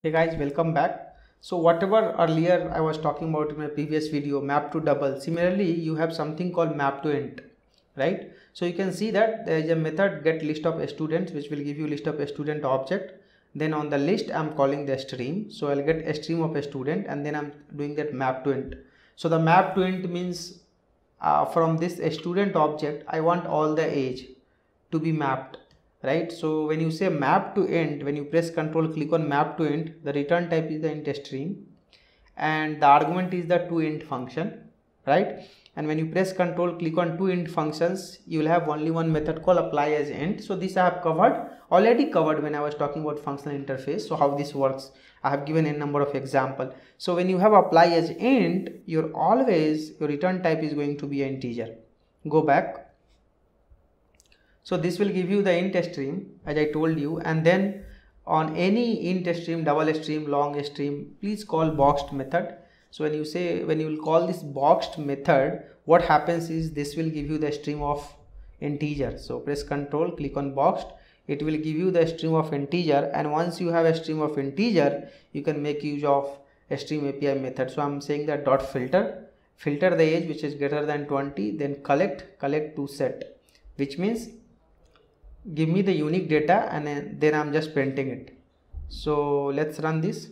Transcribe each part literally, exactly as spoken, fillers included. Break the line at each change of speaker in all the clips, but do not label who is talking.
Hey guys, welcome back. So whatever earlier I was talking about in my previous video, map to double, similarly you have something called map to int, right? So you can see that there is a method get list of students which will give you list of a student object. Then on the list I'm calling the stream, so I'll get a stream of a student and then I'm doing that map to int. So the map to int means uh, from this student object I want all the age to be mapped, right? So when you say map to int, when you press control click on map to int, the return type is the int stream and the argument is the toInt function, right? And when you press control click on toInt functions, you will have only one method called apply as int. So this I have covered already covered when I was talking about functional interface. So how this works, I have given a number of example. So when you have apply as int, you're always your return type is going to be an integer. Go back. So this will give you the int stream as I told you, and then on any int stream, double stream, long stream, please call boxed method. So when you say when you will call this boxed method, what happens is this will give you the stream of integer. So press control click on boxed, it will give you the stream of integer, and once you have a stream of integer you can make use of a stream A P I method. So I'm saying that dot filter, filter the age which is greater than twenty, then collect collect to set, which means give me the unique data, and then I'm just printing it. So let's run this.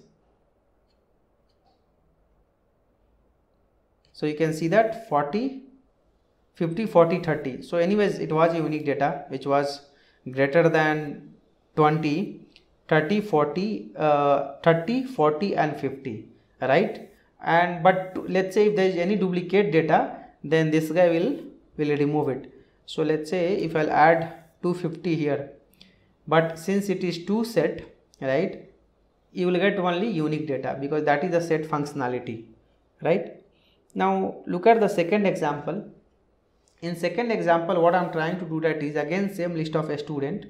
So you can see that forty, fifty, forty, thirty. So anyways, it was a unique data which was greater than twenty, thirty, forty, uh, thirty, forty and fifty, right? And but let's say if there is any duplicate data, then this guy will will remove it. So let's say if I'll add two fifty here, but since it is two set, right, you will get only unique data because that is the set functionality, right? Now look at the second example. In second example, what I'm trying to do that is again same list of a student,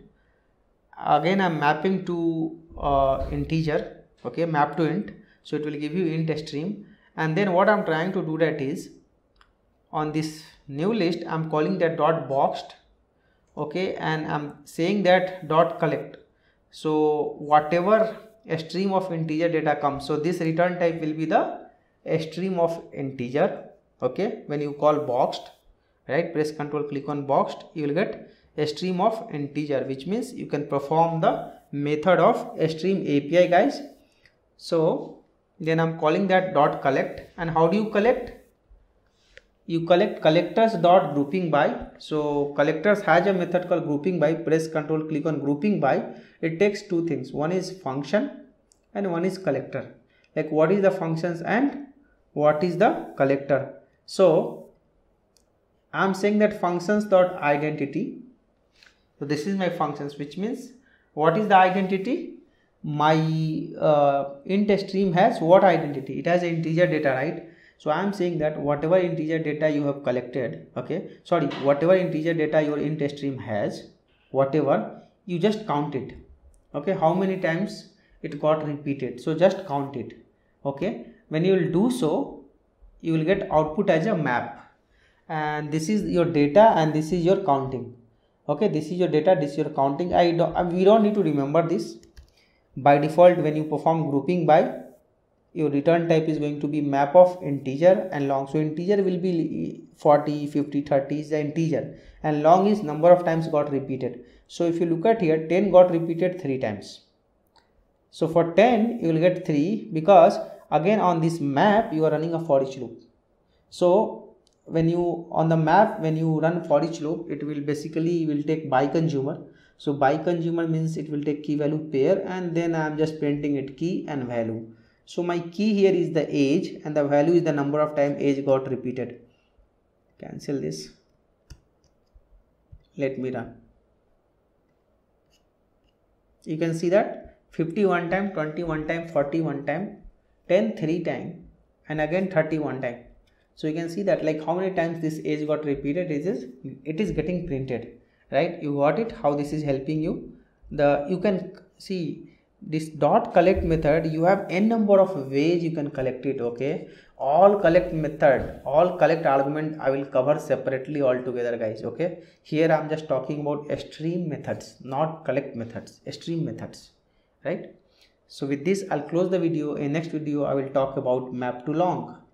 again I'm mapping to uh, integer, okay, map to int, so it will give you int stream, and then what I'm trying to do that is on this new list I'm calling that dot boxed, okay, and I'm saying that dot collect. So whatever a stream of integer data comes, so this return type will be the a stream of integer, okay. When you call boxed, right, press control click on boxed, you will get a stream of integer, which means you can perform the method of a stream A P I, guys. So then I'm calling that dot collect, and how do you collect? You collect collectors dot grouping by. So collectors has a method called grouping by. Press control click on grouping by. It takes two things, one is function and one is collector. Like what is the functions and what is the collector? So I'm saying that functions dot identity. So this is my functions, which means what is the identity? My uh, int stream has what identity? It has integer data, right? So I am saying that whatever integer data you have collected, okay, sorry, whatever integer data your int stream has, whatever, you just count it, okay, how many times it got repeated, so just count it, okay. When you will do so, you will get output as a map, and this is your data and this is your counting, okay, this is your data, this is your counting. I don't, we don't need to remember this. By default, when you perform grouping by, your return type is going to be map of integer and long. So integer will be forty, fifty, thirty is the integer, and long is number of times got repeated. So if you look at here, ten got repeated three times. So for ten you will get three, because again on this map you are running a for each loop. So when you on the map, when you run for each loop, it will basically will take by consumer. So by consumer means it will take key value pair, and then I am just printing it key and value. So my key here is the age and the value is the number of time age got repeated. Cancel this. Let me run. You can see that fifty one time, twenty one time, forty one time, ten three time, and again thirty one time. So you can see that like how many times this age got repeated, it is it is getting printed, right? You got it, how this is helping you. The you can see this dot collect method, you have n number of ways you can collect it, okay. All collect method, all collect argument I will cover separately altogether, guys, okay. Here I'm just talking about stream methods, not collect methods, stream methods, right? So with this I'll close the video. In next video I will talk about map to long.